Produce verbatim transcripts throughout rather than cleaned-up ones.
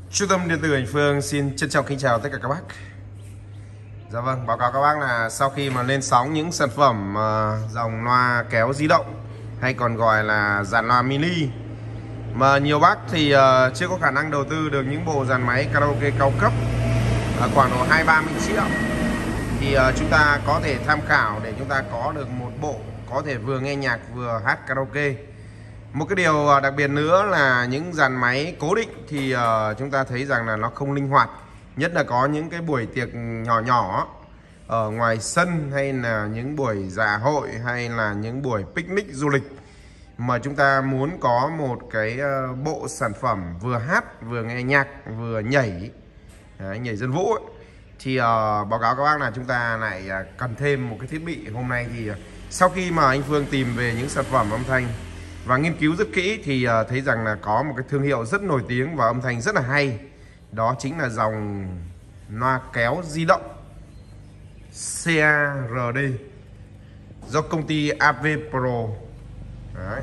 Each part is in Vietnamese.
Trung tâm điện tử Anh Phương xin trân trọng kính chào tất cả các bác. Dạ vâng, báo cáo các bác là sau khi mà lên sóng những sản phẩm uh, dòng loa kéo di động hay còn gọi là dàn loa mini, mà nhiều bác thì uh, chưa có khả năng đầu tư được những bộ dàn máy karaoke cao cấp uh, khoảng độ hai ba mươi triệu, thì uh, chúng ta có thể tham khảo để chúng ta có được một bộ có thể vừa nghe nhạc vừa hát karaoke. Một cái điều đặc biệt nữa là những dàn máy cố định thì uh, chúng ta thấy rằng là nó không linh hoạt, nhất là có những cái buổi tiệc nhỏ nhỏ ở ngoài sân, hay là những buổi dạ hội, hay là những buổi picnic du lịch mà chúng ta muốn có một cái uh, bộ sản phẩm vừa hát vừa nghe nhạc vừa nhảy Đấy, nhảy dân vũ ấy. Thì uh, báo cáo các bác là chúng ta lại uh, cần thêm một cái thiết bị. Hôm nay thì uh, sau khi mà anh Phương tìm về những sản phẩm âm thanh và nghiên cứu rất kỹ thì uh, thấy rằng là có một cái thương hiệu rất nổi tiếng và âm thanh rất là hay. Đó chính là dòng loa kéo di động xê a rờ đê do công ty a vê Pro Đấy.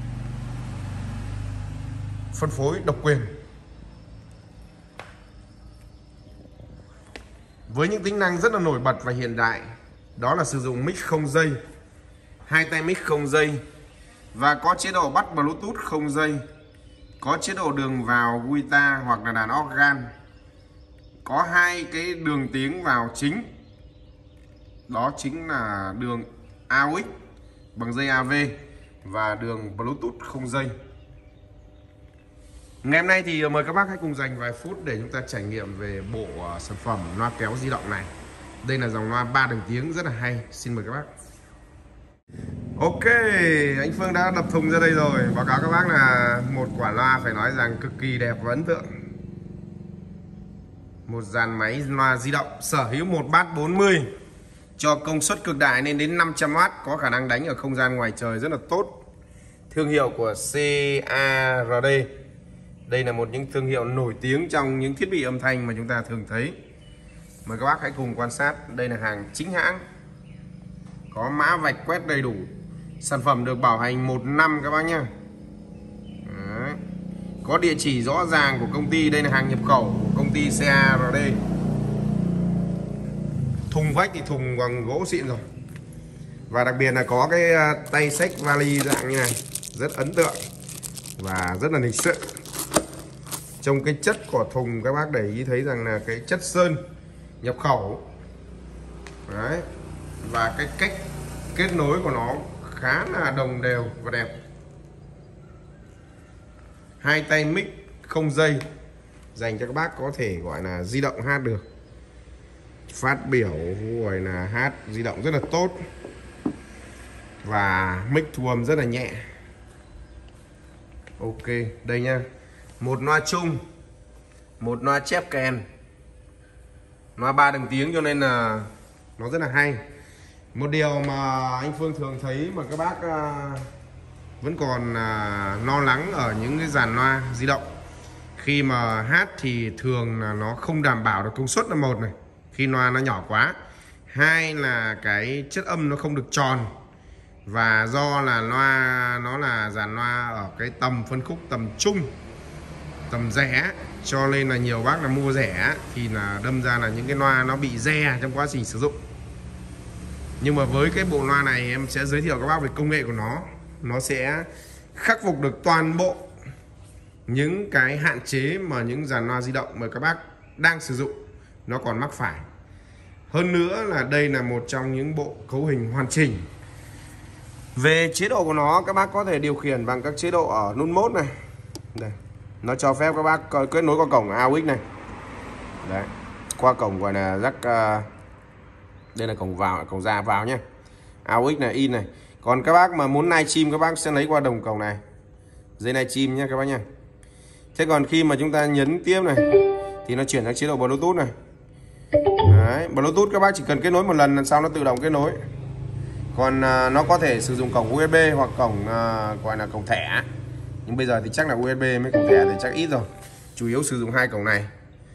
phân phối độc quyền, với những tính năng rất là nổi bật và hiện đại. Đó là sử dụng mic không dây, hai tay mic không dây, và có chế độ bắt Bluetooth không dây, có chế độ đường vào guitar hoặc là đàn organ, có hai cái đường tiếng vào chính, đó chính là đường a u ích bằng dây a vê và đường Bluetooth không dây. Ngày hôm nay thì mời các bác hãy cùng dành vài phút để chúng ta trải nghiệm về bộ sản phẩm loa kéo di động này. Đây là dòng loa ba đường tiếng rất là hay. Xin mời các bác. Ok, anh Phương đã đập thùng ra đây rồi. Báo cáo các bác là một quả loa phải nói rằng cực kỳ đẹp và ấn tượng. Một dàn máy loa di động sở hữu một bát bốn mươi cho công suất cực đại lên đến năm trăm oát, có khả năng đánh ở không gian ngoài trời rất là tốt. Thương hiệu của xê a rờ đê. Đây là một những thương hiệu nổi tiếng trong những thiết bị âm thanh mà chúng ta thường thấy. Mời các bác hãy cùng quan sát. Đây là hàng chính hãng, có mã vạch quét đầy đủ. Sản phẩm được bảo hành một năm các bác nhé. Đấy. Có địa chỉ rõ ràng của công ty. Đây là hàng nhập khẩu của công ty xê a rờ đê. Thùng vách thì thùng bằng gỗ xịn rồi. Và đặc biệt là có cái tay xách vali dạng như này, rất ấn tượng và rất là lịch sự. Trong cái chất của thùng các bác để ý thấy rằng là cái chất sơn nhập khẩu. Đấy. Và cái cách kết nối của nó khá là đồng đều và đẹp. Hai tay mic không dây dành cho các bác có thể gọi là di động hát được, phát biểu gọi là hát di động rất là tốt, và mic thu âm rất là nhẹ. Ok, đây nha. Một loa chung, một loa chép kèn, loa ba đường tiếng cho nên là nó rất là hay. Một điều mà anh Phương thường thấy mà các bác uh, vẫn còn uh, lo lắng ở những cái dàn loa di động, khi mà hát thì thường là nó không đảm bảo được công suất là một này, khi loa nó nhỏ quá. Hai là cái chất âm nó không được tròn, và do là loa nó là dàn loa ở cái tầm phân khúc tầm trung, tầm rẻ, cho nên là nhiều bác là mua rẻ thì là đâm ra là những cái loa nó bị re trong quá trình sử dụng. Nhưng mà với cái bộ loa này em sẽ giới thiệu các bác về công nghệ của nó. Nó sẽ khắc phục được toàn bộ những cái hạn chế mà những dàn loa di động mà các bác đang sử dụng nó còn mắc phải. Hơn nữa là đây là một trong những bộ cấu hình hoàn chỉnh. Về chế độ của nó, các bác có thể điều khiển bằng các chế độ ở nút mode này. Đây. Nó cho phép các bác kết nối qua cổng a u ích này. Đấy. Qua cổng gọi là jack, uh, đây là cổng vào, cổng ra vào nhé. a u ích này, in này. Còn các bác mà muốn livestream các bác sẽ lấy qua đồng cổng này, dây livestream nhé các bác nhé. Thế còn khi mà chúng ta nhấn tiếp này thì nó chuyển sang chế độ Bluetooth này. Đấy, Bluetooth các bác chỉ cần kết nối một lần, lần sau nó tự động kết nối. Còn uh, nó có thể sử dụng cổng u ét bê hoặc cổng uh, gọi là cổng thẻ. Nhưng bây giờ thì chắc là u ét bê với cổng thẻ thì chắc ít rồi. Chủ yếu sử dụng hai cổng này.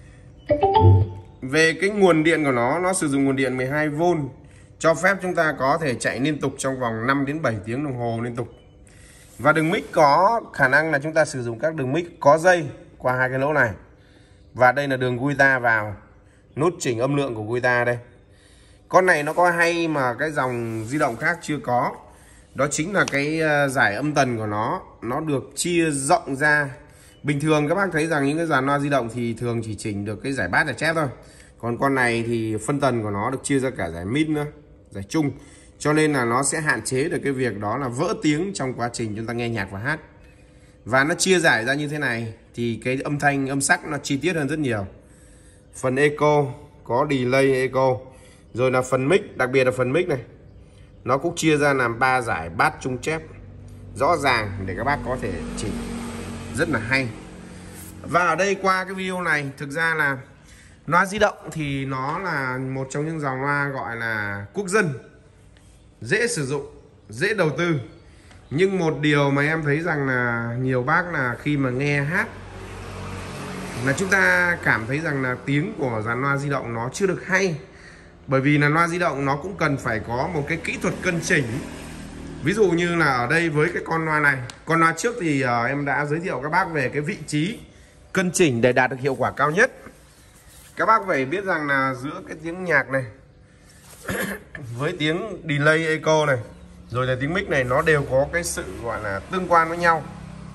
Về cái nguồn điện của nó, nó sử dụng nguồn điện mười hai vôn, cho phép chúng ta có thể chạy liên tục trong vòng năm đến bảy tiếng đồng hồ liên tục. Và đường mic có khả năng là chúng ta sử dụng các đường mic có dây qua hai cái lỗ này. Và đây là đường guitar vào, nút chỉnh âm lượng của guitar đây. Con này nó có hay mà cái dòng di động khác chưa có. Đó chính là cái giải âm tần của nó, nó được chia rộng ra. Bình thường các bác thấy rằng những cái dàn loa di động thì thường chỉ chỉnh được cái giải bass, giải chép thôi. Còn con này thì phân tần của nó được chia ra cả giải mid nữa, giải trung. Cho nên là nó sẽ hạn chế được cái việc đó là vỡ tiếng trong quá trình chúng ta nghe nhạc và hát. Và nó chia giải ra như thế này thì cái âm thanh, âm sắc nó chi tiết hơn rất nhiều. Phần echo, có delay echo. Rồi là phần mic, đặc biệt là phần mic này, nó cũng chia ra làm ba giải bass trung chép rõ ràng để các bác có thể chỉnh rất là hay. Và ở đây qua cái video này, thực ra là loa di động thì nó là một trong những dòng loa gọi là quốc dân, dễ sử dụng, dễ đầu tư. Nhưng một điều mà em thấy rằng là nhiều bác là khi mà nghe hát là chúng ta cảm thấy rằng là tiếng của dàn loa di động nó chưa được hay. Bởi vì là loa di động nó cũng cần phải có một cái kỹ thuật cân chỉnh. Ví dụ như là ở đây với cái con loa này, con loa trước thì uh, em đã giới thiệu các bác về cái vị trí cân chỉnh để đạt được hiệu quả cao nhất. Các bác phải biết rằng là giữa cái tiếng nhạc này với tiếng delay echo này, rồi là tiếng mic này, nó đều có cái sự gọi là tương quan với nhau.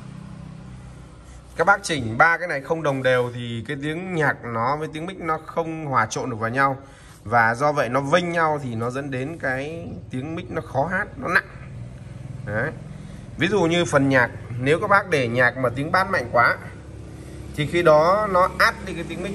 Các bác chỉnh ba cái này không đồng đều thì cái tiếng nhạc nó với tiếng mic nó không hòa trộn được vào nhau. Và do vậy nó vênh nhau thì nó dẫn đến cái tiếng mic nó khó hát, nó nặng. Đấy. Ví dụ như phần nhạc, nếu các bác để nhạc mà tiếng bass mạnh quá thì khi đó nó át đi cái tiếng mic.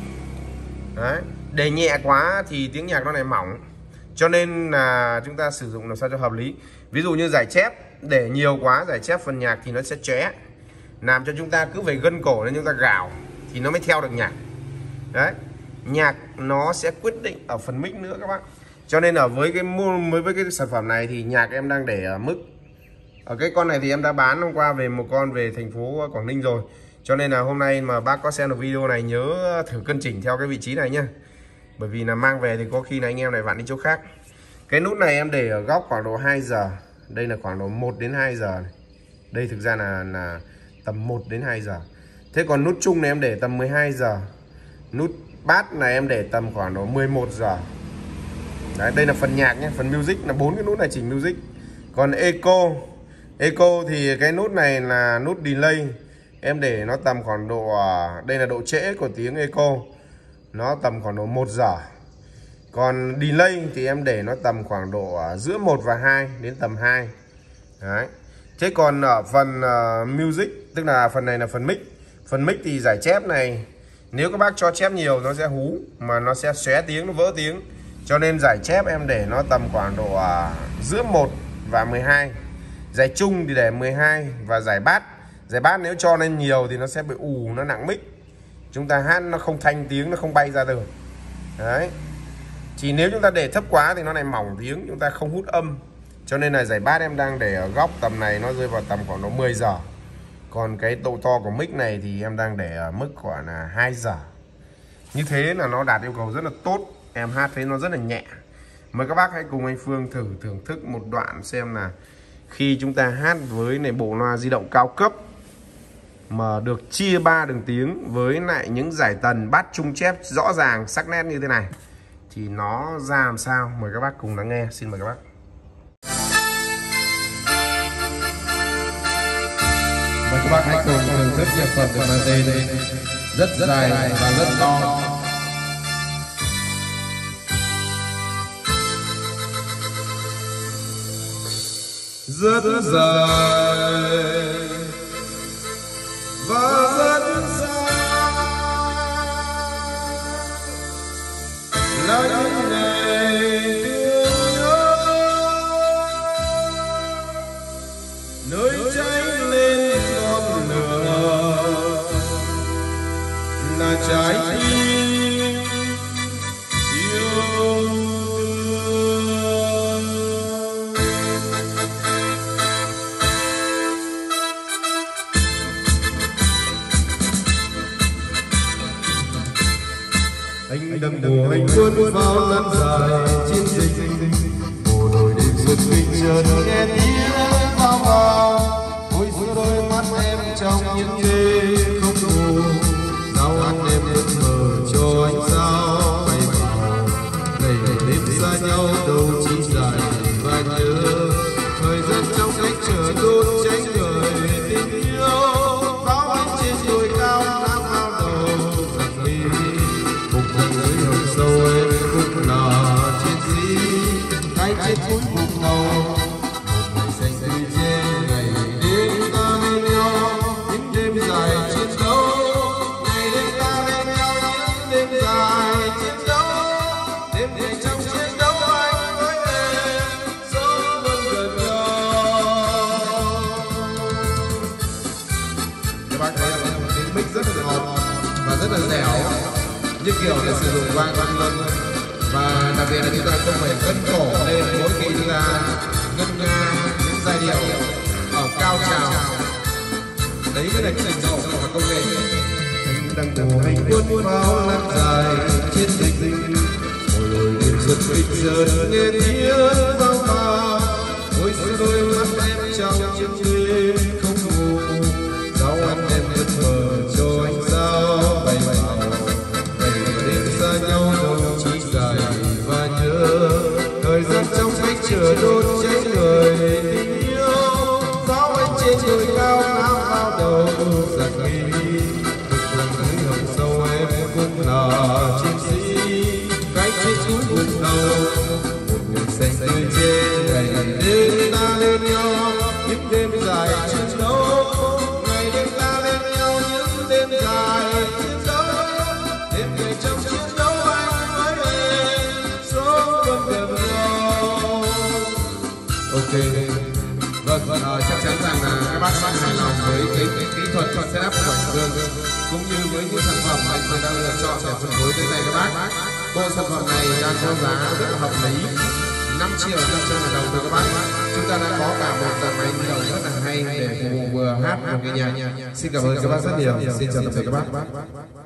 Đấy. Để nhẹ quá thì tiếng nhạc nó này mỏng. Cho nên là chúng ta sử dụng làm sao cho hợp lý. Ví dụ như giải chép, để nhiều quá giải chép phần nhạc thì nó sẽ chóe, làm cho chúng ta cứ phải gân cổ lên chúng ta gào thì nó mới theo được nhạc. Đấy. Nhạc nó sẽ quyết định ở phần mic nữa các bác. Cho nên ở với cái mới với cái sản phẩm này thì nhạc em đang để ở mức, ở cái con này thì em đã bán hôm qua về một con về thành phố Quảng Ninh rồi. Cho nên là hôm nay mà bác có xem được video này nhớ thử cân chỉnh theo cái vị trí này nhá. Bởi vì là mang về thì có khi là anh em này vặn đi chỗ khác. Cái nút này em để ở góc khoảng độ hai giờ. Đây là khoảng độ một đến hai giờ này. Đây thực ra là, là tầm một đến hai giờ. Thế còn nút chung này em để tầm mười hai giờ. Nút bass này em để tầm khoảng độ mười một giờ. Đấy, đây là phần nhạc nhé, phần music là bốn cái nút này chỉnh music. Còn echo, echo thì cái nút này là nút delay. Em để nó tầm khoảng độ, đây là độ trễ của tiếng echo, nó tầm khoảng độ một giờ. Còn delay thì em để nó tầm khoảng độ giữa một và hai đến tầm hai. Đấy. Thế còn ở phần uh, music, tức là phần này là phần mic. Phần mic thì giải chép này, nếu các bác cho chép nhiều nó sẽ hú, mà nó sẽ xé tiếng, nó vỡ tiếng. Cho nên giải chép em để nó tầm khoảng độ uh, giữa một và mười hai. Giải chung thì để mười hai. Và giải bass, giải bass nếu cho lên nhiều thì nó sẽ bị ù, nó nặng mic. Chúng ta hát nó không thanh tiếng, nó không bay ra được. Đấy. Chỉ nếu chúng ta để thấp quá thì nó này mỏng tiếng, chúng ta không hút âm. Cho nên là giải bass em đang để ở góc tầm này, nó rơi vào tầm khoảng độ mười giờ. Còn cái độ to của mic này thì em đang để ở mức khoảng là hai giờ. Như thế là nó đạt yêu cầu rất là tốt. Em hát thấy nó rất là nhẹ. Mời các bác hãy cùng anh Phương thử thưởng thức một đoạn xem là khi chúng ta hát với này bộ loa di động cao cấp mà được chia ba đường tiếng với lại những giải tần bass trung chép rõ ràng, sắc nét như thế này thì nó ra làm sao. Mời các bác cùng lắng nghe. Xin mời các bác. Mời các bác hãy cùng thưởng thức nhạc phẩm được mang tên rất dài và rất to. Rất dài và rất xa là những ngày thương nhớ, nơi cháy lên ngọn lửa là trái tim yêu. Anh đâm mùa anh quân vào lăn dài chiến dịch, bộ đội đêm xuân bình chợt nghe tiếng pháo vào, ôi đôi mắt em trong những đêm không ngủ, sao anh em rất là dẻo, như kiểu là sử dụng vang vang luôn. Và đặc biệt là chúng ta không phải cân cổ lên mỗi khi chúng ta ngân nga những giai điệu ở cao trào. Đấy mới là cái trình độ của công nghệ. Đang tù hành quân pháo lan dài chiến dịch, hồi hồi đêm xuân kịch dần nghe tiếng vang vang. Ôi xin đôi mắt em trong chiếc đêm không ngủ, sao anh em vẫn mờ cho ánh sao bay vào. Ngày đêm xa nhau đâu chỉ dài và nhớ, thời gian trong cách chờ đốt cháy người tình yêu. Sao anh trên trời cao ngắm bao đầu giặc nghi, dưới hầm sâu em cũng là chiến sĩ, cái chết cuối cùng đầu. Một người xanh tươi trên ngày đêm ta lên nhau, những đêm dài chiến đấu. Ngày đêm ta lên nhau những đêm dài chiến đấu. Đêm ngày trong chiến đấu anh với em sống luôn gần nhau. Ok. Vâng, vâng, uh, chắc chắn rằng là các bác các bác hài lòng với cái, cái kỹ thuật setup của anh Phương cũng như với những sản phẩm anh Phương đã lựa chọn để phân phối tới tay các bác. Bộ sản phẩm này đang có giá rất là hợp lý, năm triệu năm trăm ngàn đồng cho các bác. Chúng ta đã có cả một dàn máy di động rất là hay để phục vụ vừa hát vừa nghe nhạc. Xin cảm ơn các bác rất nhiều. Xin chào tạm biệt các bác.